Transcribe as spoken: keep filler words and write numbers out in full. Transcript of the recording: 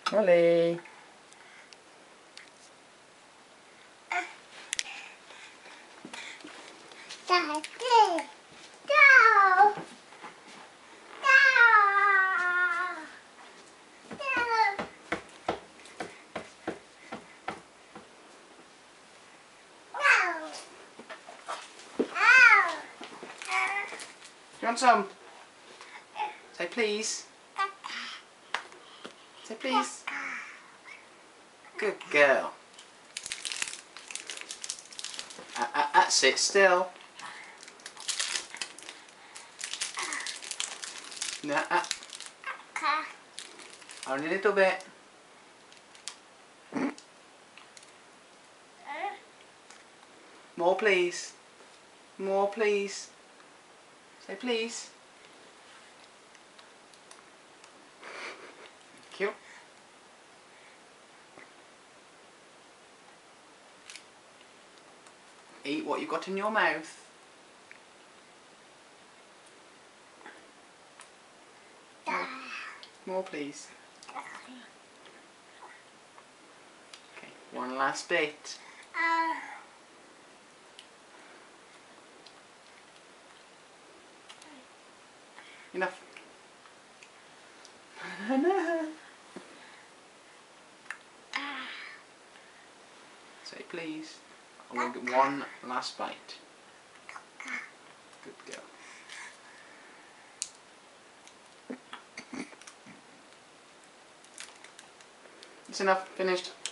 Ollie. Daddy. Go. Go. Go. Do you want some? Say please. Say please. Good girl. Uh, uh, uh, sit still. No, uh, only a little bit. More please. More please. Say please. Thank you. Eat what you've got in your mouth. More, more please. Okay, one last bit. Enough. Say please. And we'll get one last bite. Good girl. It's enough. Finished.